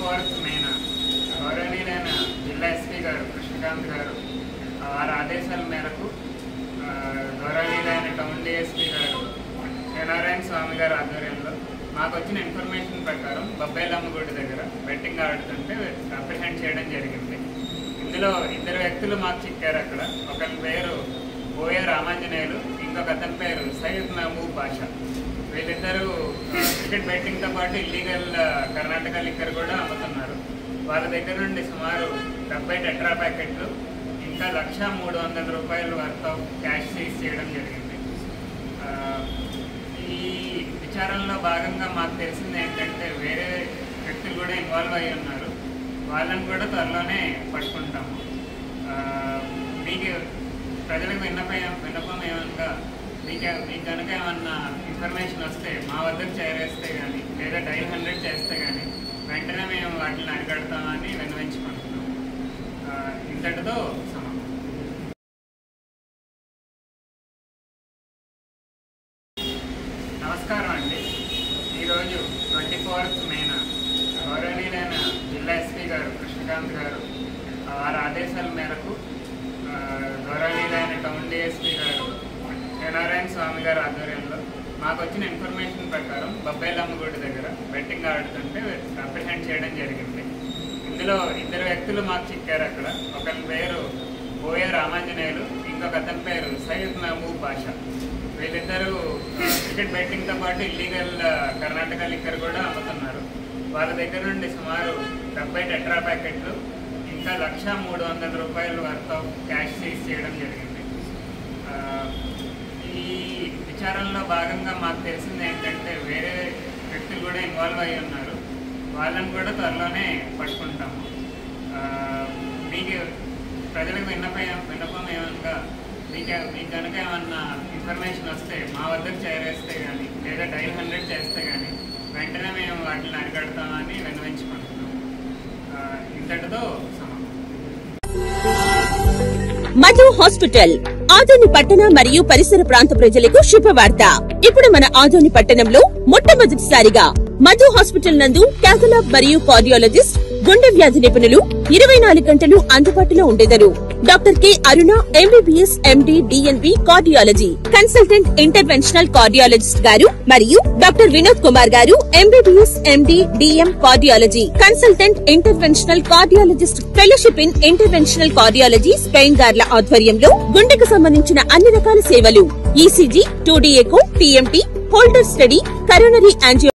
24th May గౌరవనీయులైన జిల్లా SP గారు కృష్ణకాంత్ గారు వారి ఆదేశాల మేరకు గౌరవనీయులైన టౌన్ డిఎస్పీ గారు నారాయణ స్వామి గారి ఆధ్వర్యంలో మాకు వచ్చిన ఇన్ఫర్మేషన్ ప్రకారం బొబ్బైలమ్మగుడి దగ్గర బెట్టింగ్ ఆడుతుంటే అప్రిహెండ్ చేయడం జరిగింది. ఇందులో ఇద్దరు వ్యక్తులు మాకు చిక్కారు. అక్కడ ఒకరి పేరు బోయ రామాంజనేయులు, ఇంకొక అతని పేరు సయ్యద్ మహబూబ్ బాషా. వీళ్ళిద్దరూ క్రికెట్ బెట్టింగ్తో పాటు ఇల్లీగల్ కర్ణాటక లిక్కర్ కూడా అమ్ముతున్నారు. వాళ్ళ దగ్గర నుండి సుమారు 70 టెట్రా ప్యాకెట్లు ఇంకా 1,300,000 రూపాయలు వర్త్ ఆఫ్ క్యాష్ సీజ్ చేయడం జరిగింది. ఈ విచారణలో భాగంగా మాకు తెలిసింది ఏంటంటే వేరే వ్యక్తులు కూడా ఇన్వాల్వ్ అయ్యి ఉన్నారు. వాళ్ళని కూడా త్వరలోనే పట్టుకుంటాము. మీకు ప్రజలకు విన్నపం ఏమనగా మీకు కనుక ఏమన్నా ఇన్ఫర్మేషన్ వస్తే మా వద్దకు చేరేస్తే కానీ లేదా డైల్ 100 చేస్తే కానీ వెంటనే మేము వాటిని అరికడతామని విన్నవించుకుంటున్నాం. ఇంతటితో సమాప్తం. నమస్కారం అండి. ఈరోజు 24th May గౌరవనీయులైన జిల్లా ఎస్పీ గారు కృష్ణకాంత్ గారు వారి ఆదేశాల మేరకు గౌరవనీయులైన టౌన్ డిఎస్పీ గారు నారాయణ స్వామి గారి ఆధ్వర్యంలో మాకు వచ్చిన ఇన్ఫర్మేషన్ ప్రకారం బొబ్బైలమ్మగుడి దగ్గర బెట్టింగ్ ఆడుతుంటే అప్రిహెండ్ చేయడం జరిగింది. ఇందులో ఇద్దరు వ్యక్తులు మాకు చిక్కారు. అక్కడ ఒకరి పేరు బోయ రామాంజనేయులు, ఇంకొక అతని పేరు సయ్యద్ మహబూబ్ బాషా. వీళ్ళిద్దరూ క్రికెట్ బెట్టింగ్తో పాటు ఇల్లీగల్ కర్ణాటక లిక్కర్ కూడా అమ్ముతున్నారు. వాళ్ళ దగ్గర నుండి సుమారు 70 టెట్రా ప్యాకెట్లు ఇంకా 1,300,000 రూపాయలు వర్త్ ఆఫ్ క్యాష్ సీజ్ చేయడం జరిగింది. ఈ విచారణలో భాగంగా మాకు తెలిసింది ఏంటంటే వేరే వ్యక్తులు కూడా ఇన్వాల్వ్ అయ్యి ఉన్నారు. వాళ్ళని కూడా త్వరలోనే పట్టుకుంటాము. మీకు ప్రజలకు విన్నపం ఏమనగా మీకు కనుక ఏమన్నా ఇన్ఫర్మేషన్ వస్తే మా వద్దకు చేరేస్తే కానీ లేదా డైల్ 100 చేస్తే కానీ వెంటనే మేము వాటిని అరికడతామని విన్నవించుకుంటున్నాం. ఇంతటితో సమాప్తం. మధు హాస్పిటల్ ఆదోని పట్టణ మరియు పరిసర ప్రాంత ప్రజలకు శుభవార్త. ఇప్పుడు మన ఆదోని పట్టణంలో మొట్టమొదటిసారిగా మధు హాస్పిటల్ నందు క్యాథలాబ్ మరియు కార్డియాలజిస్ట్, గుండె వ్యాధి నిపుణులు 24 గంటలు అందుబాటులో ఉండేదరు. Doctor K Aruna MBBS MD DNB cardiology consultant interventional cardiologist గారు మరియు డాక్టర్ వినోద్ కుమార్ గారు MBBS MD DM cardiology consultant interventional cardiologist fellowship in interventional cardiology Spain గార్ల ఆధ్వర్యంలో గుండెకు సంబంధించిన అన్ని రకాల సేవలు ECG, 2D echo, TMT, holter study, coronary angio